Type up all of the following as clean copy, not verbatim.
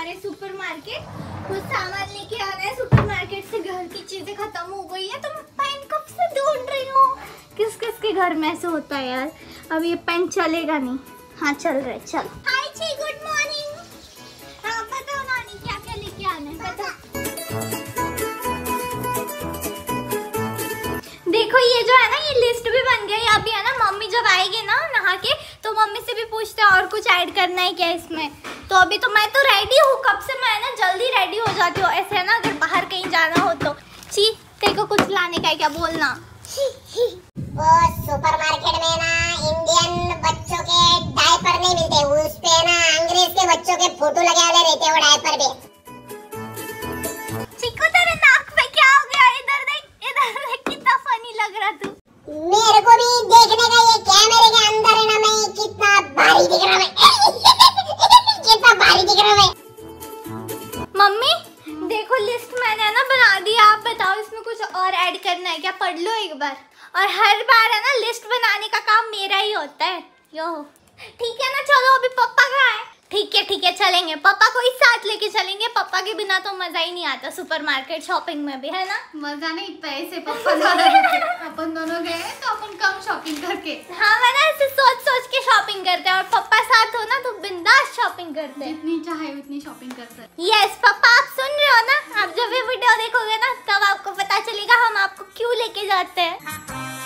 रहे super market, कुछ सामान लेके आना है सुपर मार्केट से। घर की चीजें खत्म हो गई है तो मैं पेन कब से ढूंढ रही हूँ। किस किस के घर में ऐसे होता है यार। अब ये पेन चलेगा नहीं। हाँ चल रहा है, चल। हाय जी, गुड मॉर्निंग। हाँ बताओ नानी, क्या क्या लेके आना है बताओ। देखो ये जो है ना, ये लिस्ट भी बन गई अभी है ना। मम्मी जब आएगी ना नहा के तो मम्मी से भी पूछते हैं और कुछ ऐड करना है क्या इसमें। तो अभी तो मैं तो रेडी हूँ, कब से मैं ना जल्दी रेडी हो जाती हूँ ऐसे है ना, अगर बाहर कहीं जाना हो तो। ची तेरे को कुछ लाने का है क्या, बोलना। वो सुपरमार्केट में ना इंडियन बच्चों के डायपर नहीं मिलते, उस पे ना अंग्रेज के बच्चों के फोटो लगे वाले रहते हैं वो डायपर पे। चिक्कू तेरे नाक पे क्या हो गया, इधर देख कितना फनी लग रहा तू। मेरे को भी देखने का, ये कैमरे के अंदर है ना मैं कितना भारी दिख रहा मैं कितना भारी दिख रहा मैं। मम्मी देखो लिस्ट मैंने ना बना दी, आप बताओ इसमें कुछ और ऐड करना है क्या, पढ़ लो एक बार। और हर बार है ना लिस्ट बनाने का काम मेरा ही होता है। यो ठीक है ना, चलो अभी पापा कहाँ है। ठीक है चलेंगे, पापा को ही साथ लेके चलेंगे। पापा के बिना तो मजा ही नहीं आता सुपरमार्केट शॉपिंग में भी, है ना। मजा नहीं, पैसे पापा ज्यादा अपन दोनों गए तो अपन कम शॉपिंग करके। हाँ मैं ना ऐसे सोच के शॉपिंग करते हैं और पापा साथ हो ना तो बिंदास शॉपिंग करते हैं। जितनी चाहे उतनी शॉपिंग कर सकते। यस पापा, आप सुन रहे हो ना। आप जब ये वीडियो देखोगे ना तब आपको पता चलेगा हम आपको क्यों लेके जाते हैं।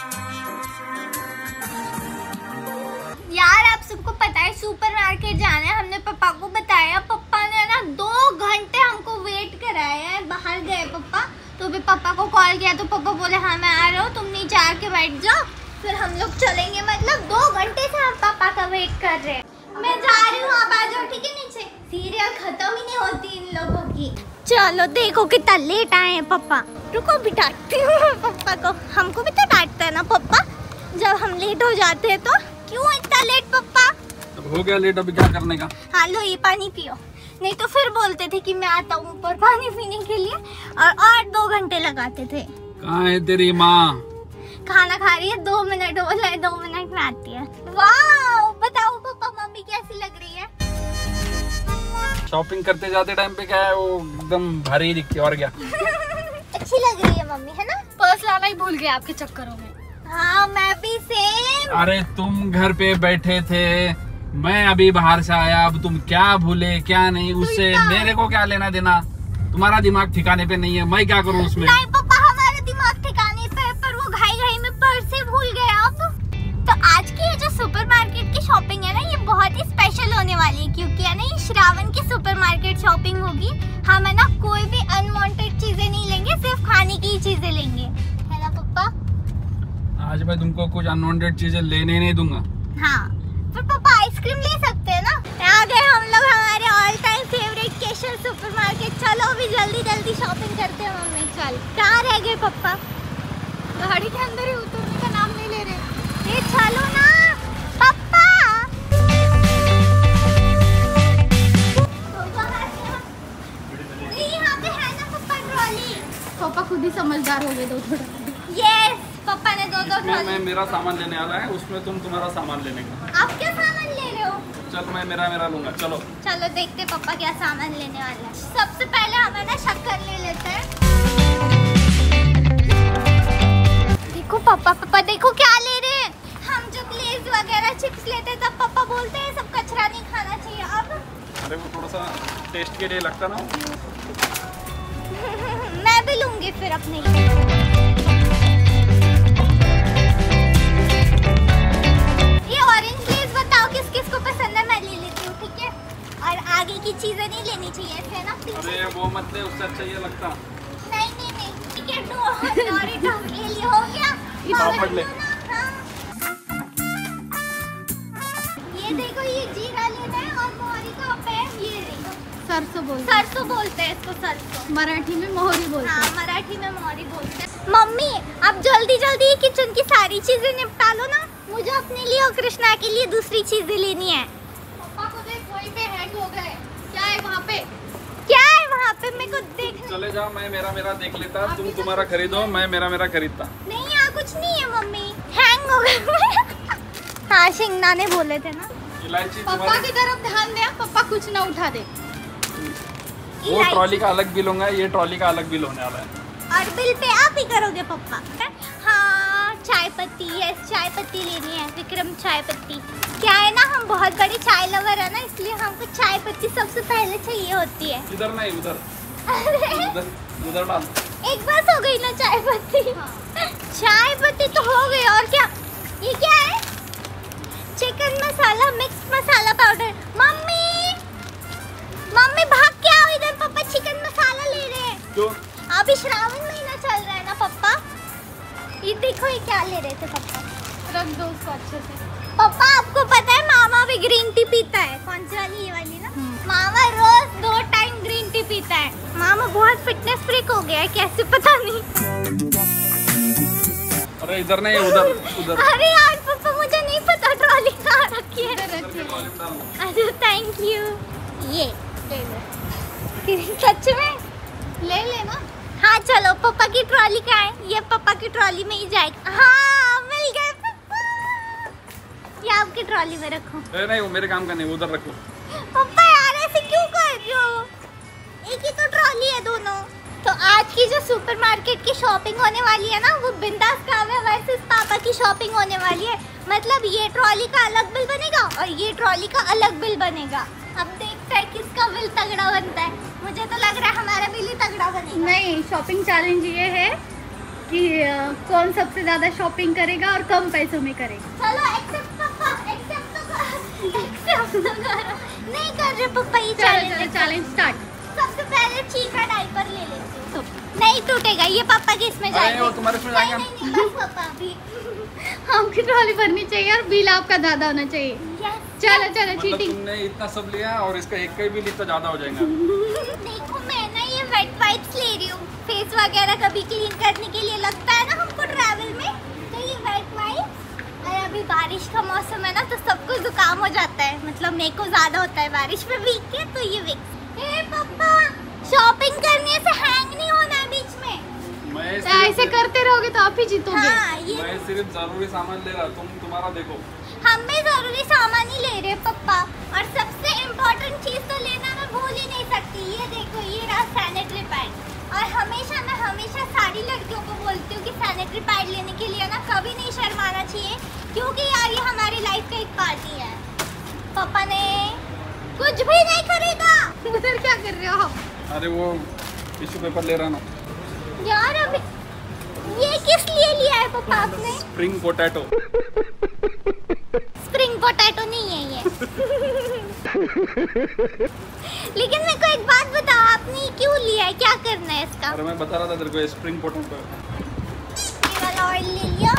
यार आप सबको पता है सुपरमार्केट जाना है, हमने पापा को बताया। पापा ने ना 2 घंटे हमको वेट कराया है, बाहर गए पापा। तो भी पापा को कॉल किया तो पापा बोले हाँ मैं आ रहा हूँ, तुम नीचे आके बैठ जाओ फिर हम लोग चलेंगे। मतलब 2 घंटे से हम पापा का वेट कर रहे हैं। मैं जा रही हूँ, आप आ जाओ ठीक है नीचे। सीरियल खत्म ही नहीं होती इन लोगों की। चलो देखो कितना लेट आए हैं पापा। रुको भी डांटती हूँ पापा को, हमको भी तो डांटता है ना पापा जब हम लेट हो जाते हैं तो। क्यों इतना लेट पापा? हो गया लेट, अभी क्या करने का। हाँ लो ये पानी पियो, नहीं तो फिर बोलते थे कि मैं आता हूँ ऊपर पानी पीने के लिए और 2 घंटे लगाते थे। कहाँ है तेरी माँ? खाना खा रही है, 2 मिनट बोला है, 2 मिनट में आती है। वाह बताओ पापा मम्मी कैसी लग रही है? शॉपिंग करते जाते टाइम पे क्या है वो एकदम भारी दिखती है और क्या। अच्छी लग रही है मम्मी, है ना। पर्स लाना ही भूल गए आपके चक्करों में। हाँ मैं भी सेम। अरे तुम घर पे बैठे थे, मैं अभी बाहर से आया, अब तुम क्या भूले क्या नहीं, उससे मेरे को क्या लेना देना। तुम्हारा दिमाग ठिकाने पे नहीं है, मैं क्या करूँ उसमें। नहीं पापा हमारा दिमाग ठिकाने पे है, पर वो घाई में पर्स ही भूल गए अब। तो आज की ये जो सुपरमार्केट की शॉपिंग है ना, ये बहुत ही स्पेशल होने वाली है क्योंकि है ना ये श्रावण की सुपरमार्केट शॉपिंग होगी। हम है ना कोई भी अनवांटेड चीजें नहीं लेंगे, सिर्फ खाने की ही चीजें लेंगे, है ना पापा। आज मैं तुमको कुछ अनवांटेड चीजें लेने नहीं दूंगा। हाँ फिर पापा आइसक्रीम ले सकते हैं ना। आ गए हम लोग हमारे all time favourite Keshar supermarket. चलो अभी जल्दी शॉपिंग करते हैं मम्मी। चल कहाँ रह गए पापा? गाड़ी के अंदर ही, उतरने का नाम नहीं ले रहे। ये चलो ना पापा। यहाँ पे है ना पापा ट्रॉली। पापा खुद ही समझदार हो गए 2 थोड़ा। यस पापा ने 2 मैं ट्रॉली। मेरा सामान लेने वाला है, उसमें तुम तुम्हारा सामान लेने का। आप क्या सामान ले रहे हो? चल मैं मेरा लूंगा। चलो देखते पापा क्या सामान लेने वाले हैं। सबसे पहले हमें ना शक्कर ले लेते हैं। देखो पापा देखो क्या ले रहे हैं। हम जब लेज वगैरह चिप्स लेते तब पापा बोलते हैं सब कचरा नहीं खाना चाहिए। अब अरे वो थोड़ा सा टेस्ट के लिए लगता ना। मैं भी लूंगी फिर अपने लिए। किसको पसंद है मैं ले लेती हूँ, ठीक है। और आगे की चीजें नहीं लेनी चाहिए ऐसे ना। अरे वो मत ले, उससे अच्छा ये लगता। नहीं ठीक है, डोरिटोस ले लिया, हो गया। पापड़ ले। हाँ। ये देखो ये जीरा लेना है और मोहरी कहाँ पे है, ये देखो। सरसों बोलते हैं इसको, सरसों। मराठी में मोहरी बोलते हैं। हाँ मराठी में मोहरी बोलते हैं। मम्मी अब जल्दी किचन की सारी चीजें निपटा लो ना, मुझे अपने लिए और कृष्णा के लिए दूसरी चीजें लेनी है। पापा को देख वहीं पे हैंग हो गए। क्या है वहाँ पे? मेरे को देखना। चले जाओ, मैं मेरा देख लेता, तुम तुम्हारा खरीदो, मैं मेरा खरीदता। नहीं यहाँ कुछ नहीं है मम्मी, हैंग हो गया। हाँ शिंगना ने बोले थे ना। इलायची पापा की तरफ ध्यान दे, पापा कुछ ना उठा दे। वो ट्रॉली का अलग बिल होगा, ये ट्रॉली का अलग बिल होने वाला है। और बिल पे आप ही करोगे पप्पा? हाँ, चाय पत्ती, यस चाय पत्ती लेनी है विक्रम, चाय पत्ती। क्या है ना, हम बहुत बड़े चाय लवर है ना, इसलिए हमको चाय पत्ती सबसे पहले चाहिए होती है। इधर नहीं, उधर उधर डाल। एक बस हो गई ना चाय पत्ती। चाय पत्ती तो हो गई, और क्या? ये क्या है? Chicken masala, mix masala powder. Mummy mummy भाग के आओ इधर, पापा चिकन मसाला ले रहे हैं। क्यों? अभी श्रावण महीना चल रहा है ना पापा। ये देखो, ये क्या ले रहे थे पापा? रख दो उसको अच्छे से। पापा आपको पता है मामा भी ग्रीन टी पीता है। कौन सी वाली? ये वाली ना। मामा रोज 2 टाइम ग्रीन टी पीता है। मामा बहुत फिटनेस फ्रीक हो गया है, कैसे पता नहीं। अरे इधर नहीं, उधर उधर। अरे यार पापा, मुझे नहीं पता ट्रॉली कहाँ रखी है। अरे थैंक यू। ये ले ले। सच में ले लेना। हाँ चलो, पापा की ट्रॉली कहाँ है? ये पापा की ट्रॉली में ही जाएगा। हाँ मिल गए पापा। ये आपकी ट्रॉली में रखो। नहीं, वो मेरे काम का नहीं, उधर रखो। पापा यार ऐसे क्यों कर रहे हो? एक ही तो ट्रॉली है दोनों। तो आज की जो सुपरमार्केट की शॉपिंग होने वाली है ना, वो बिंदास काव्या वर्सेस पापा की शॉपिंग होने वाली है। मतलब ये ट्रॉली का अलग बिल बनेगा और ये ट्रॉली का अलग बिल बनेगा। अब देखते हैं किसका बिल तगड़ा बनता है। मुझे तो लग रहा है हमारा बिल ही तगड़ा बनेगा। नहीं, शॉपिंग चैलेंज ये है कि कौन सबसे ज्यादा शॉपिंग करेगा और कम पैसों में करेगा। चलो एक्सेप्ट पापा, एक्सेप्ट तो करो। नहीं कर रहे पापा ये चैलेंज। Challenge start. सबसे पहले चीका डायपर ले लेते हो। नहीं टूटेगा, ये पापा के इसमें जाएगा। वो तुम्हारे इसमें जाएगा। नहीं, बस पापा अभी। आपकी ट्रॉली भरनी चाहिए और बिल आपका ज्यादा होना चाहिए। चलो चलो, मतलब चीटिंग। तुमने इतना सब लिया और इसका एक का ही बिल इतना ज्यादा हो जाएगा। देखो मैं ना ये वेट वाइप्स ले रही हूँ, फेस वगैरह कभी क्लीन करने के लिए लगता है ना हमको ट्रैवल में, तो ये वेट वाइप्स। और अभी बारिश का मौसम है ना, तो सबको जुकाम हो जाता है, मतलब मेरे को ज्यादा होता है बारिश में भीग के, तो ये विक्स। पापा शॉपिंग करने से हैंग नहीं होना है बीच में। ऐसे करते रहोगे तो आप ही जीतोगे। हाँ, ये मैं सिर्फ जरूरी सामान ले रहा, तुम्हारा देखो। हम भी जरूरी सामान ही ले रहे पापा। और सबसे इम्पोर्टेंट चीज तो लेना मैं भूल ही नहीं सकती। ये देखो, ये रहा सैनिटरी पैड। और मैं हमेशा सारी लड़कियों को बोलती हूँ कि सैनिटरी पैड लेने के लिए ना कभी नहीं शर्माना चाहिए, क्योंकि यार ये हमारी लाइफ का एक पार्टी है। पापा ने कुछ भी नहीं खरीदा। उधर क्या कर रहे हो? अरे वो टिश्यू पेपर ले रहा ना। यार अभी ये किस लिए लिया है पापा आपने? Spring potato. स्प्रिंग पोटैटो नहीं है ये। लेकिन मेरे को एक बात बताओ, आपने ये क्यों लिया है? क्या करना है इसका? अरे मैं बता रहा था तेरे को, स्प्रिंग पोटैटो। ये वाला ऑयल ले लिया,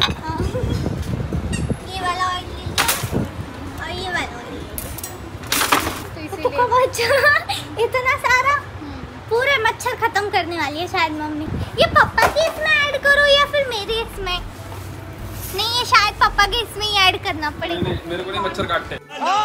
ये वाला ऑयल ले लिया और ये वाला ऑयल ले लिया। तो इसे पापा को बचा इतना सारा, पूरे मच्छर खत्म करने वाली है शायद मम्मी। ये पापा की इसमें ऐड करो या फिर मेरे इसमें? नहीं, ये शायद पापा के इसमें ही ऐड करना पड़ेगा। नहीं, मेरे को नहीं मच्छर काटते।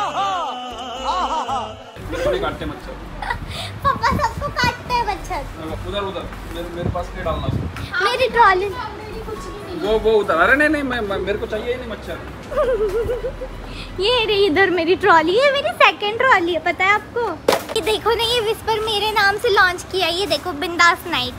मेरे को नहीं काटते मच्छर। पापा सबको काटते हैं मच्छर। उधर उधर मेरे पास नहीं डालना उसको। मेरी ट्रॉली वो उधर। अरे नहीं, मेरे को चाहिए ही नहीं मच्छर। ये रही इधर मेरी ट्रॉली है, मेरी सेकंड ट्रॉली है, पता है आपको? ये देखो ना, ये विस्पर मेरे नाम से लॉन्च किया, ये देखो बिंदास नाइट।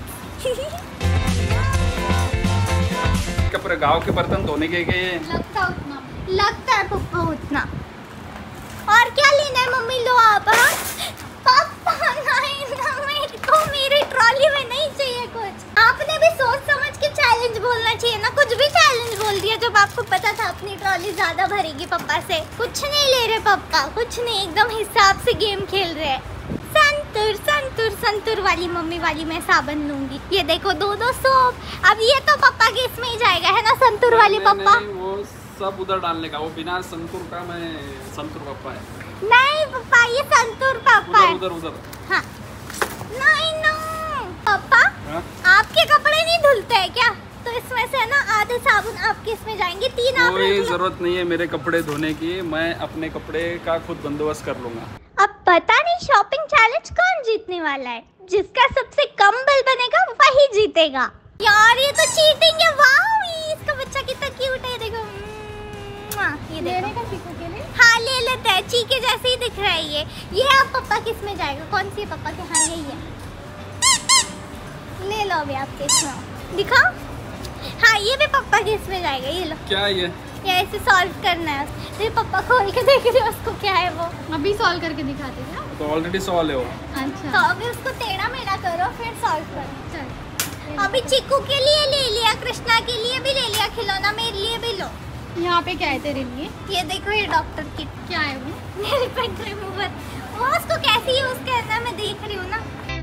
कपड़े गांव के बर्तन धोने के लगता है पप्पा उतना। और क्या लेना है मम्मी? लो आप। पापा नहीं ना, मेरे को मेरी ट्रॉली में नहीं चाहिए कुछ। आपने भी सोच समझ के चैलेंज बोलना चाहिए ना, कुछ भी चैलेंज बोल दिया जब आपको पता था अपनी ट्रॉली ज्यादा भरेगी पापा से। कुछ नहीं ले रहे पापा, कुछ नहीं, एकदम हिसाब से गेम खेल रहे हैं। संतूर संतूर संतूर वाली मम्मी वाली मैं साबन लूंगी। ये देखो 2 सोप। अब ये तो पापा के इसमें ही जाएगा है ना, संतूर वाली पापा? नहीं, वो सब उधर डालने का, वो बिना संतूर का। मैं संतूर पापा है। नहीं पापा, ये संतूर पापा है। उधर। हाँ। नहीं नो पापा, हाँ? आपके कपड़े नहीं धुलते हैं क्या? तो इसमें से ना आधे साबुन आपके इसमें जाएंगे, 3 आप। कोई जरूरत नहीं है मेरे कपड़े धोने की, मैं अपने कपड़े का खुद बंदोबस्त कर लूंगा। अब पता नहीं शॉपिंग चैलेंज कौन जीतने वाला है। जिसका सबसे कम बिल बनेगा वही जीतेगा। यार ये तो चीटिंग है। वाह, इसका बच्चा कितना क्यूट है, देखो। ये लेने देखो। का चीकू के लिए। हाँ ले लेते हैं, चीके जैसे ही दिख रहा है ये अब पप्पा किस में जाएगा? कौन सी है पप्पा के? हाँ यही है, ले लो अभी आप किस में दिखाओ। हाँ ये भी पप्पा किस में जाएगा, ये लो। क्या ये ऐसे सॉल्व करना है, फिर पप्पा खोल के देख रहे हो उसको क्या है वो। अभी सॉल्व करके दिखाते क्या? तो ऑलरेडी सॉल्व है वो। अच्छा तो अभी उसको टेढ़ा मेढ़ा करो फिर सॉल्व करो। चल अभी चिक्कू के लिए ले लिया, कृष्णा के लिए भी ले लिया खिलौना, मेरे लिए भी लो। यहाँ पे क्या है तेरे लिए? ये देखो ये डॉक्टर किट, क्या है वो? Nail paint remover. वो उसको कैसे यूज करना है मैं देख रही हूँ ना।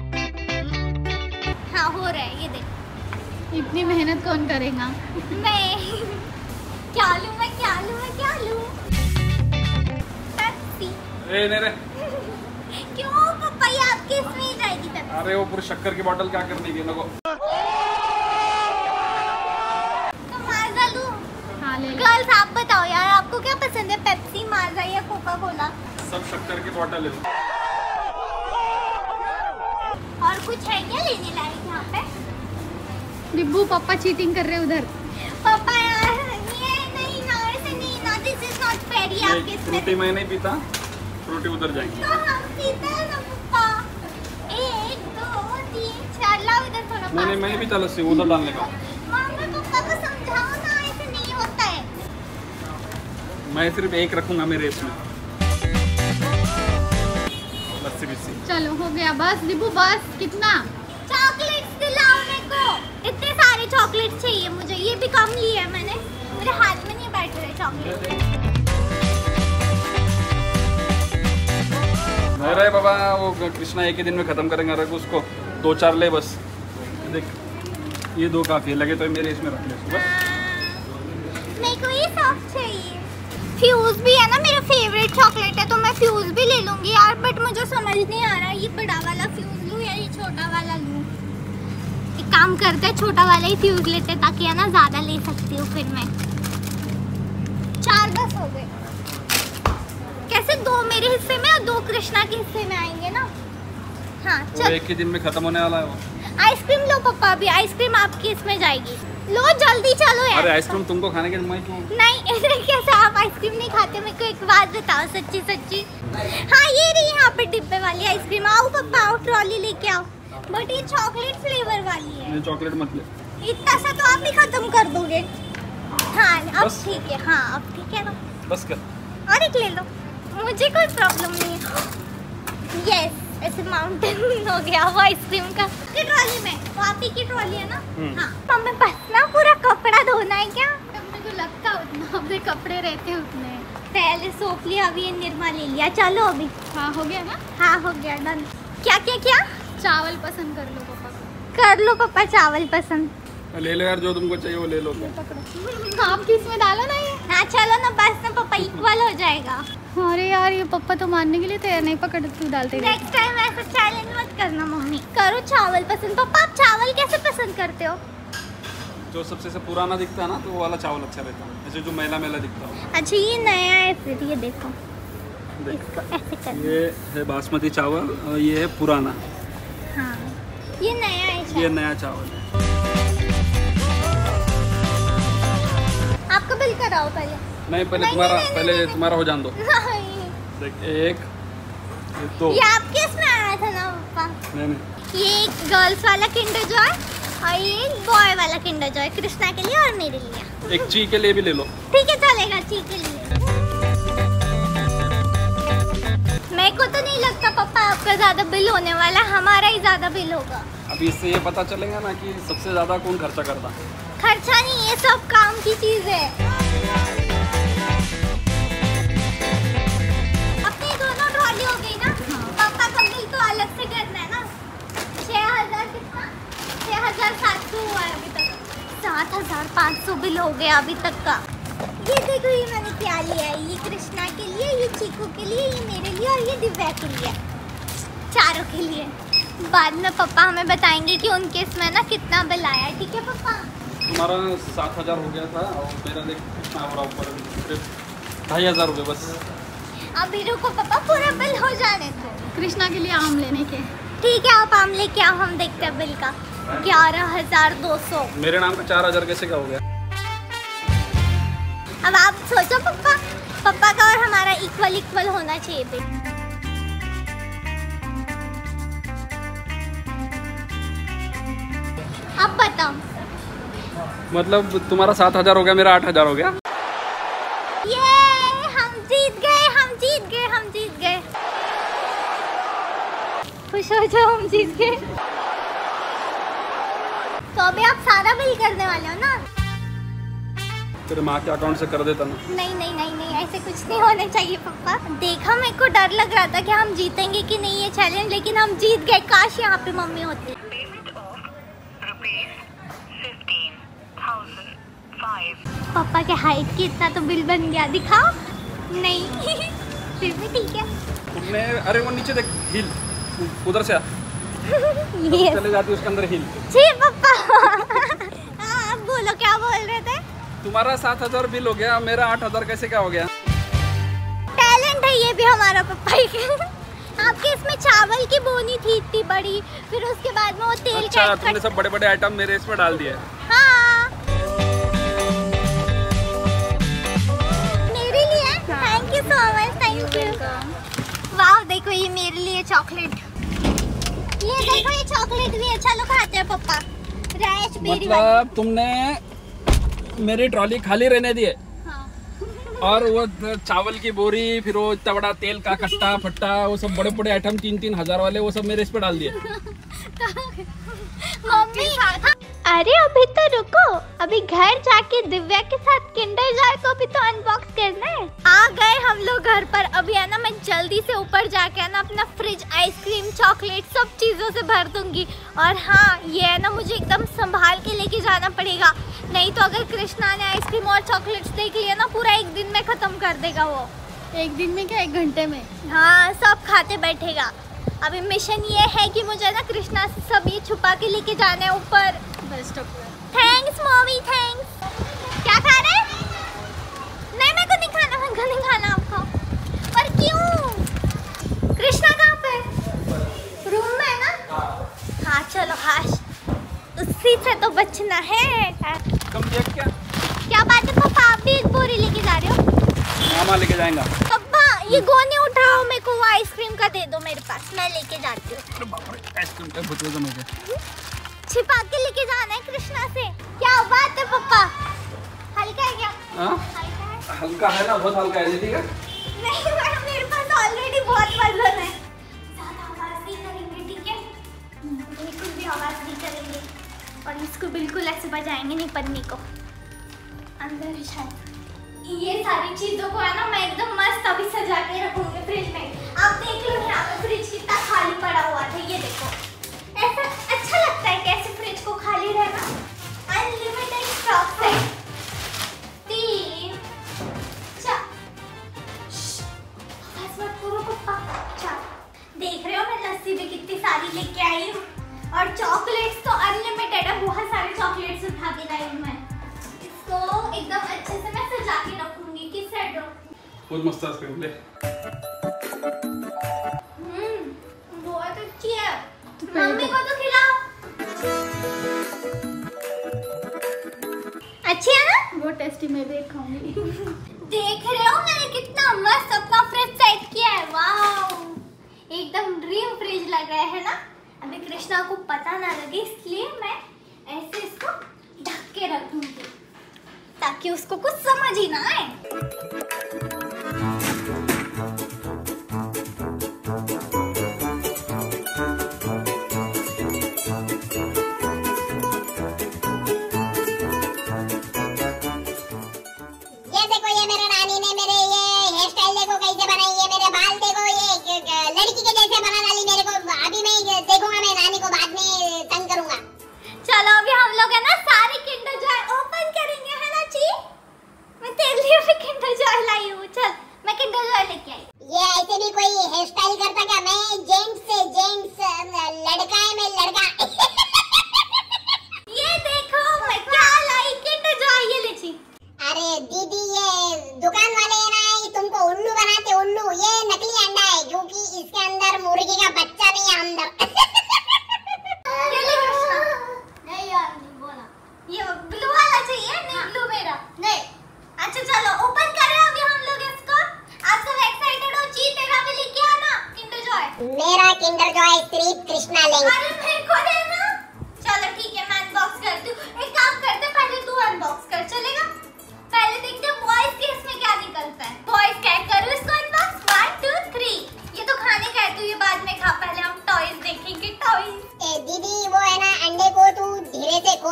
हाँ हो रहा है, ये देखो। इतनी मेहनत कौन करेगा? मैं क्या लूँ, मैं क्या लूँ, मैं क्या लूँ? पेप्सी। ए नहीं रे, क्यों पापा, ये आपके इसमें ही जाएगी पेप्सी। अरे वो पूरी शक्कर की बोतल क्या करने की लोगों। तो माजा लूँ? हाँ ले ले। गर्ल्स आप बताओ यार, आपको क्या पसंद है, पेप्सी, माजा या कोका कोला? सब शक्कर की बोतल है। और कुछ है क्या लेने लायक यहाँ पे? डिब्बू पापा चीटिंग कर रहे उधर। पापा यार ये नहीं ना, ऐसे नहीं ना, दिस इज नॉट फेयर। ये आपके इसमें फ्रूटी मैं नहीं पीता, फ्रूटी उधर जाएंगे। तो हम पीते हैं ना पापा। 1 2 3 4 लाओ इधर थोड़ा नहीं नहीं मैं नहीं पीता लस्सी, उधर डालने का। मम्मी पापा को समझाओ ना, ऐसे नहीं होता है। मैं सिर्फ एक रखूंगा मेरे इसमें लस्सी बिस्सी। चलो हो गया बस डिब्बू, बस कितना? चॉकलेट्स दिलाओ मेरे को, इतने सारे चॉकलेट्स चाहिए मुझे। ये भी कम लिए है मैंने, मेरे हाथ में नहीं बैठ रहे चॉकलेट। नहीं रहे बाबा, वो कृष्णा एक ही दिन में खत्म करेंगे। रख उसको 2-4 ले बस। देख ये 2 काफी है, लगे तो मेरे इसमें रख ले बस। मेरे को ये सॉफ्ट चाहिए। फ्यूज भी है ना, मेरा फेवरेट चॉकलेट है, तो मैं फ्यूज भी ले लूंगी यार। बट मुझे समझ नहीं आ रहा ये बड़ा वाला फ्यूज लूं या ये छोटा वाला लूं। एक काम करते हैं, छोटा वाला ही फ्यूज लेते हैं, ताकि है ना ज्यादा ले सकती हूँ फिर मैं। 4 बस हो गए। कैसे 2 मेरे हिस्से में और 2 कृष्णा के हिस्से में आएंगे ना। हाँ वो चल, एक ही दिन में खत्म होने वाला है वो। आइसक्रीम लो पापा, अभी आइसक्रीम आपकी इसमें जाएगी। लो जल्दी चलो यार। अरे आइसक्रीम तुमको खाने के मैं क्यों? नहीं ऐसे कैसे आप आइसक्रीम नहीं खाते? मेरे को एक बात बताओ सच्ची सच्ची। हाँ ये रही यहाँ पे डिब्बे वाली आइसक्रीम। आओ पापा आओ, ट्रॉली लेके आओ। बट ये चॉकलेट फ्लेवर वाली है। नहीं चॉकलेट मत ले। इतना सा तो आप ही खत्म कर दोगे। हाँ अब बस? ठीक है, हाँ अब ठीक है ना। बस कर। और एक ले लो, मुझे कोई प्रॉब्लम नहीं है। यस ऐसे माउंटेन हो गया वो आइसक्रीम का। की ट्रॉली में, वो आप ही की ट्रॉली है ना। हाँ मम्मी बस ना पूरा कपड़ा धोना है क्या? मेरे को लगता उतना, अपने कपड़े रहते उतने। पहले सोप लिया, अभी ये निरमा ले लिया। चलो अभी। हाँ हो गया ना। हाँ हो गया डन। क्या क्या क्या? चावल पसंद कर लो पापा को। कर लो पापा चावल पसंद। ले लो यार, जो तुमको चाहिए वो ले लो। पकड़ो आप किस में डालो ना ये। हाँ चलो ना बस ना पापा, इक्वल हो जाएगा। अरे यार ये पप्पा तो मानने के लिए तैयार नहीं, पकड़ तू डालते रहे। नेक्स्ट टाइम ऐसा चैलेंज मत करना मम्मी। करो चावल पसंद। पापा आप चावल कैसे पसंद करते हो? जो सबसे से पुराना दिखता है ना, तो वो वाला चावल अच्छा रहता है। ऐसे जो मैला मैला दिखता है। अच्छा ये नया है फिर, ये देखो देख, इसको ऐसे करना। ये है बासमती चावल और ये है पुराना। हाँ ये नया है ये शायद। नया चावल है। आपका बिल कराओ पहले। नहीं पहले नहीं, तुम्हारा, नहीं, नहीं, पहले नहीं, नहीं। तुम्हारा हो जान दो। नहीं देख 1 ये 2। ये आपके इसमें आया था ना पापा। नहीं नहीं ये एक गर्ल्स वाला किंडर जॉय और ये बॉय वाला किंडर जॉय, कृष्णा के लिए और मेरे लिए। एक ची के लिए भी ले लो। ठीक है चलेगा, ठीक है लिए। मेरे को तो नहीं लगता पापा आपका ज्यादा बिल होने वाला, हमारा ही ज्यादा बिल होगा। अभी इससे ये पता चलेगा ना कि सबसे ज्यादा कौन खर्चा करता। खर्चा नहीं, ये सब काम की चीज है। अपनी दोनों ट्रॉली हो गई ना। पापा का बिल तो अलग से करना है ना। 6000 कितना? 6700 हुआ है अभी तक। 7500 बिल हो गया अभी तक का। ये देखो ये मैंने क्या लिया है। ये कृष्णा के लिए, ये चीकू के लिए, ये मेरे लिए और ये दिव्या के लिए। चारों के लिए। बाद में पापा हमें बताएंगे कि उनके इसमें ना कितना बिल आया है। ठीक है पापा? तुम्हारा 7000 हो गया था और मेरा देख कितना हो रहा ऊपर, सिर्फ 2500 रुपये बस। अभी रुको पापा, पूरा बिल हो जाने दो। कृष्णा के लिए आम लेने के। ठीक है आप आम लेके आओ, हम देखते हैं बिल का। 11200। मेरे नाम का 4000 कैसे का हो गया? अब आप सोचो पापा का और हमारा इक्वल होना चाहिए बेटा। अब बताओ। मतलब तुम्हारा 7,000 हो गया, मेरा 8,000 हो गया। ये हम जीत गए। खुश हो जाओ, हम जीत गए। तो अभी आप सारा बिल करने वाले हो ना? तेरे माँ के अकाउंट से कर देता ना। नहीं, ऐसे कुछ नहीं होना चाहिए पापा। देखा, मेरे को डर लग रहा था कि हम जीतेंगे कि नहीं ये चैलेंज, लेकिन हम जीत गए। काश यहाँ पे मम्मी होती। पापा के हाइट की इतना तो बिल बन गया, दिखाओ। नहीं फिर भी ठीक है। तुमने, अरे वो नीचे देख, हिल, उधर से आ। ये चले जाती उसके अंदर हिल। जी पापा। आप बोलो, क्या बोल रहे थे? तुम्हारा 7,000 बिल हो गया, मेरा 8,000 कैसे क्या हो गया? टैलेंट है ये भी हमारा पापा ही। आपके इसमें चावल की बोनी थी इतनी बड़ी, फिर उसके बाद में वो तेल। अच्छा, तुमने सब बड़े बड़े आइटम मेरे इसमें डाल दिए। हाँ, मेरे लिए। Thank you so much, thank you. वाह, देखो ये मेरे लिए चॉकलेट। ये देखो, ये चॉकलेट भी है। चलो खाते हैं पापा। रास्पबेरी मतलब तुमने मेरी ट्रॉली खाली रहने दी है। और वो चावल की बोरी, फिर वो इतना बड़ा तेल का कट्टा फट्टा, वो सब बड़े बड़े आइटम 3-3 हजार वाले, वो सब मेरे इस पे डाल दिए। मम्मी, अरे अभी तो रुको, अभी घर जाके दिव्या के साथ किंडर जॉय को भी तो अनबॉक्स करना है। आ गए हम लोग घर पर। अभी है ना, मैं जल्दी से ऊपर जाके है ना अपना फ्रिज आइसक्रीम चॉकलेट सब चीजों से भर दूंगी। और हाँ, ये है ना मुझे एकदम संभाल के लेके जाना पड़ेगा, नहीं तो अगर कृष्णा ने आइसक्रीम और चॉकलेट्स देख लिया ना, पूरा एक दिन में खत्म कर देगा वो। एक दिन में क्या, 1 घंटे में? हाँ, सब खाते बैठेगा। अभी मिशन ये है कि मुझे ना कृष्णा से सब ये छुपा के लेके जाना है ऊपर। Best of luck. Thanks mummy, thanks. क्या खा रहे? नहीं, मेरे को नहीं खाना, मेरे को नहीं खाना। आप खाओ। पर क्यों? कृष्णा कहाँ पे? रूम में है ना? हाँ चलो, हाश उसी से तो बचना है। तुम देख क्या बात है पापा, आप भी एक बोरी लेके जा रहे हो? मामा लेके जाएगा। पापा, ये गोनी उठाओ, मेरे को वो आइसक्रीम का दे दो मेरे पास, मैं लेके जाती हूँ। आइसक्रीम का बचपन हो गया। छिपा के लेके जाना है कृष्णा से। क्या बात है पापा? हल्का है क्या? हल्का है? हल्का है ना, बहुत हल्का है। ठीक है? नहीं मैडम, मेरे पास ऑलरेडी बहुत वजन है। ज्यादा आवाज नहीं करेंगे, ठीक है? बिल्कुल भी आवाज नहीं करेंगे। और इसको बिल्कुल ऐसे बजाएंगे नहीं, पन्नी को अंदर शायद। ये सारी चीजों को है ना मैं एकदम मस्त अभी सजा के रखूंगी फ्रिज में। आप देख लो यहाँ पे फ्रिज कितना खाली पड़ा हुआ था। ये देखो, ऐसा अच्छा लगता है कैसे फ्रिज को खाली रहना। अनलिमिटेड स्टॉक है। 3 4 मत करो पप्पा। 4 देख रहे हो मैं लस्सी भी कितनी सारी लेके आई हूँ। और चॉकलेट्स तो अनलिमिटेड है, बहुत सारे चॉकलेट्स उठा के लाई हूँ मैं। इसको एकदम अच्छे से मैं सजा के रखूंगी। किस साइड रखूं? बहुत मस्त आइसक्रीम ले। बहुत अच्छी है। मम्मी को तो खिलाओ। अच्छी है ना? बहुत टेस्टी, मैं भी खाऊंगी। देख रहे हो मैंने कितना मस्त अपना फ्रिज सेट किया है। वाओ, एकदम ड्रीम फ्रिज लग रहा है ना। अभी कृष्णा को पता ना लगे, इसलिए मैं ऐसे इसको ढक के रखूंगी ताकि उसको कुछ समझ ही ना आए। चलो अभी हम लोग है ना सारे किंडर जॉय ओपन करेंगे, है ना ची? मैं तेरे लिए भी किंडर जॉय लाई हूँ। चल मैं किंडर जॉय लेके आई। ये ऐसे भी कोई हेयर स्टाइल करता क्या? मैं जेंट्स लड़का है, मैं लड़का। ये देखो मैं क्या लाई, किंडर जॉय। ये ले ची। अरे दीदी, ये दुकान वाले है ना, ये तुमको उल्लू बनाते, उल्लू। ये नकली अंडा है क्योंकि इसके अंदर मुर्गी का बच्चा नहीं है अंदर। ये ले कृष्णा। नहीं यार, नहीं बोला। ये ब्लू वाला चाहिए, नहीं ब्लू मेरा नहीं। अच्छा चलो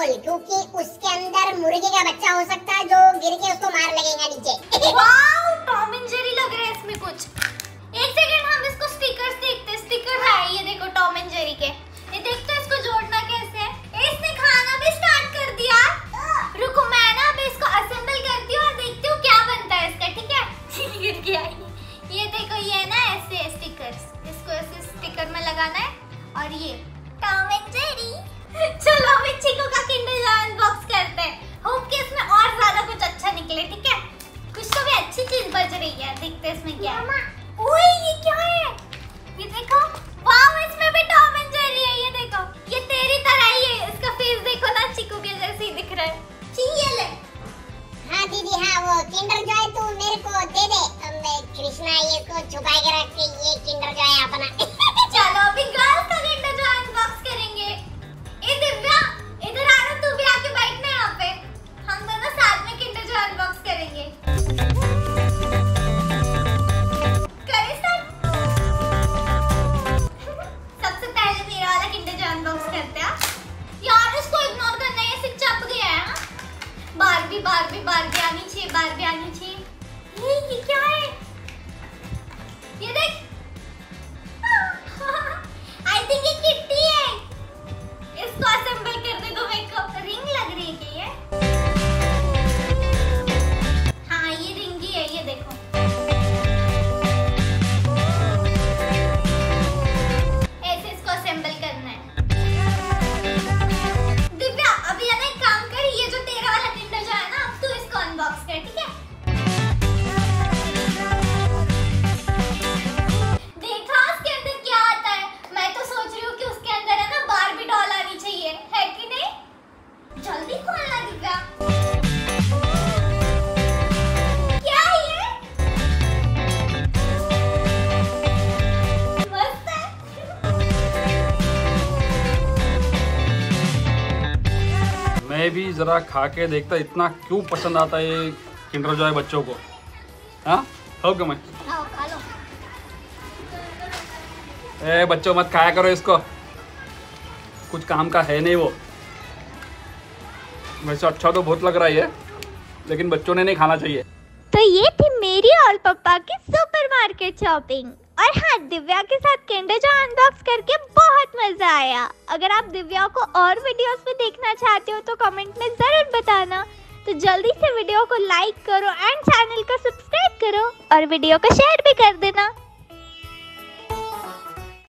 बोल, क्योंकि उसके अंदर मुर्गे का बच्चा हो सकता है जो गिर के उसको मार लगेगा नीचे। वाओ, टॉम एंड जेरी लग रहा है इसमें कुछ। एक सेकंड, हम इसको स्टिकर्स देखते। स्टिकर है, ये देखो टॉम एंड जेरी के। ये देखते इसको जोड़ना कैसे है। इसने खाना भी स्टार्ट कर दिया। रुको, मैं ना अभी इसको असेंबल करती हूँ और देखती हूँ क्या बनता है इसका, ठीक है। गिर गया ये देखो, ये ना ऐसे स्टिकर्स, इसको ऐसे स्टिकर में लगाना है और ये टॉम एंड जेरी। चलो अभी चिकू का किंडर जॉय अनबॉक्स करते हैं। होप कि इसमें और ज्यादा कुछ अच्छा निकले, ठीक है। कुछ तो भी अच्छी चीज बच रही है, देखते हैं इसमें क्या है। ओए ये क्या है, ये देखो। वाओ, इसमें भी टॉम एंड जेरी है। ये देखो, ये तेरी तरह ही है। इसका फेस देखो ना, चिकू के जैसे ही दिख रहा है। ये ले। हाँ दीदी, हाँ वो किंडर जॉय तू मेरे को दे दे। मैं कृष्णा ये को छुपा के रख के, ये किंडर जॉय अपना। चलो अभी गर्ल्स का किंडर जॉय अनबॉक्स करेंगे। ए दिव्या, इधर आ ना, तू भी आके बैठना यहाँ पे। हम दोनों साथ में किंडर जॉय अनबॉक्स करेंगे। करें सर? सबसे पहले मेरा वाला किंडर जॉय अनबॉक्स करते हैं। यार इसको इग्नोर करना है, ये सिर्फ चप गया है। हाँ? बारबी बारबी बारबी आनी चाहिए, बारबी आनी चाहिए। ये क्या है? ये देख। आई थिंक ये किट्टी है। इसको असेंबल कर दे दो मेरे को। रिंग लग रही है क्या ये? हाँ ये रिंग ही है, ये देखो। ऐसे इसको असेंबल करना है। दिव्या अभी है ना, एक काम कर, ये जो तेरा वाला किंडर जॉय है ना, अब तू इसको अनबॉक्स कर, ठीक है। देखा उसके अंदर क्या आता है। मैं तो सोच रही हूँ कि उसके अंदर है ना बारबी डॉल आनी चाहिए, है कि नहीं। जल्दी खोलना दिव्या। क्या है ये? मस्त है। मैं भी जरा खा के देखता, इतना क्यों पसंद आता है ये किंडर जॉय बच्चों को। हाँ खाओ क्यों मैं? आओ खा लो। ए बच्चों मत खाया करो इसको, कुछ काम का है नहीं वो। वैसे अच्छा तो बहुत लग रहा है, लेकिन बच्चों ने नहीं खाना चाहिए। तो ये थी मेरी और पापा की सुपरमार्केट शॉपिंग। और हाँ, दिव्या के साथ किंडर जॉय अनबॉक्स करके बहुत मजा आया। अगर आप दिव्या को और वीडियोस में देखना चाहते हो तो कमेंट में जरूर बताना। तो जल्दी से वीडियो को लाइक करो एंड चैनल को सब्सक्राइब करो और वीडियो को शेयर भी कर देना।